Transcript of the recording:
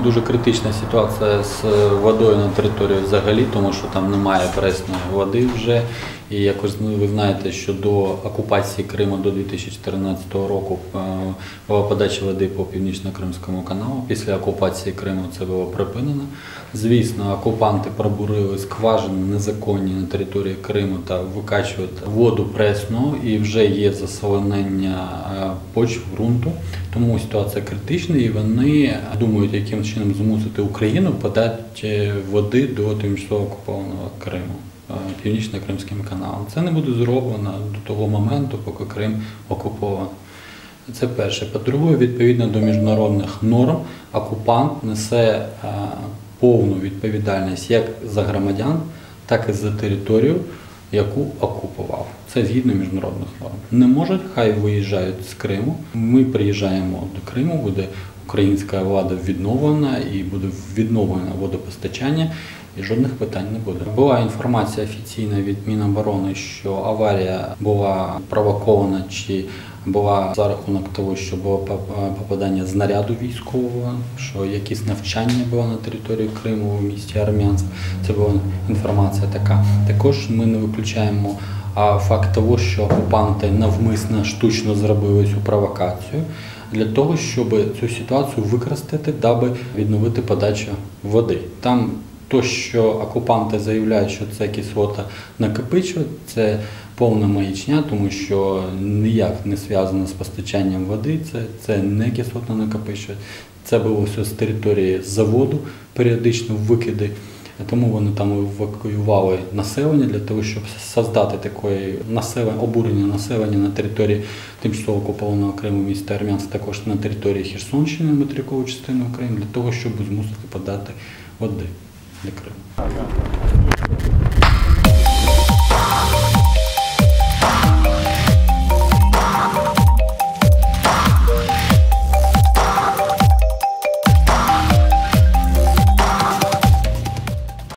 Дуже критична ситуація з водою на території взагалі, тому що там немає пресної води вже. І якось ви знаєте, що до окупації Криму до 2014 року була подача води по Північно-Кримському каналу. Після окупації Криму це було припинено. Звісно, окупанти пробурили скважини незаконні на території Криму та викачують воду пресну, і вже є заселення почв, ґрунту. Тому ситуація критична, і вони думають, яким чином змусити Україну подати води до тимчасово окупованого Криму, Північно-Кримським каналом. Це не буде зроблено до того моменту, поки Крим окупований. Це перше. По-друге, відповідно до міжнародних норм, окупант несе повну відповідальність як за громадян, так і за територію, яку окупував. Це згідно міжнародних норм. Не можуть, хай виїжджають з Криму. Ми приїжджаємо до Криму, буде українська влада відновлена і буде відновлено водопостачання, і жодних питань не буде. Була інформація офіційна від Міноборони, що аварія була провокована чи була за рахунок того, що було попадання знаряду військового, що якісь навчання було на території Криму в місті Армянськ. Це була інформація така. Також ми не виключаємо факт того, що окупанти навмисно штучно зробили цю провокацію для того, щоб цю ситуацію використати, даби відновити подачу води. Там то, що окупанти заявляють, що це кислота накопичує, це повна маячня, тому що ніяк не зв'язано з постачанням води, це не кислотно накопичує. Це було все з території заводу, періодично викиди. Тому вони там евакуювали населення для того, щоб створити таке обурення населення на території тимчасово окупованого Криму, міста Армянськ, також на території Херсонщини, материкової частини України, для того, щоб змусити подати води для Криму.